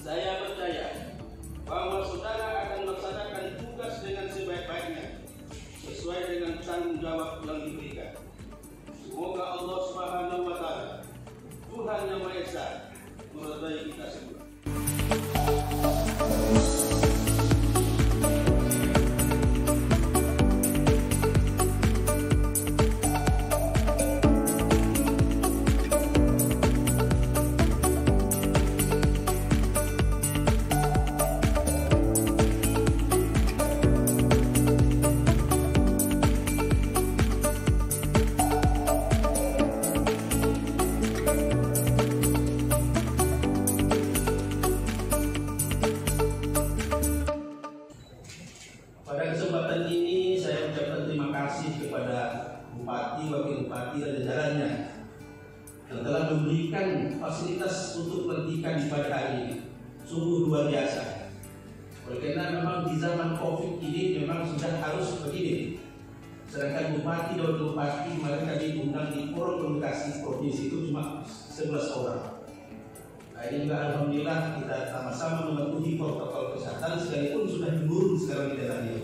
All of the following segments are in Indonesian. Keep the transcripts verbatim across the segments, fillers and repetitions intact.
Saya percaya bahwa saudara akan melaksanakan tugas dengan sebaik-baiknya sesuai dengan tanggung jawab yang diberikan. Semoga Allah Subhanahu wa Ta'ala, Tuhan Yang Maha Esa, meridai kita semua. Pada kesempatan ini saya ucapkan terima kasih kepada Bupati, Wakil Bupati dan jajarannya yang telah memberikan fasilitas untuk pelantikan pada hari ini. Sungguh luar biasa. Oleh karena memang di zaman Covid ini memang sudah harus begini. Sedangkan Bupati dan Wakil Bupati kemarin kami diundang di Forum Komunikasi Provinsi itu cuma sebelas orang. Nah, ini juga alhamdulillah kita sama-sama mematuhi protokol kesehatan sekalipun sudah menurun sekarang di daerah ini.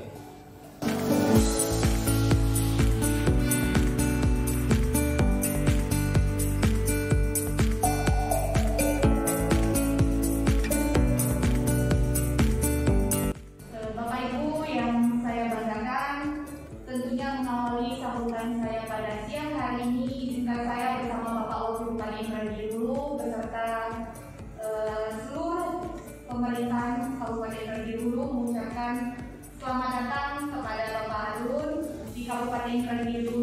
Bapak Ibu yang saya banggakan, tentunya mengawali sambutan saya pada siang hari ini, izinkan saya bersama Bapak Wakil Bupati terlebih dulu beserta Uh, seluruh pemerintahan Kabupaten Terlebih Dulu mengucapkan selamat datang kepada Bapak Harun di Kabupaten Terlebih Dulu.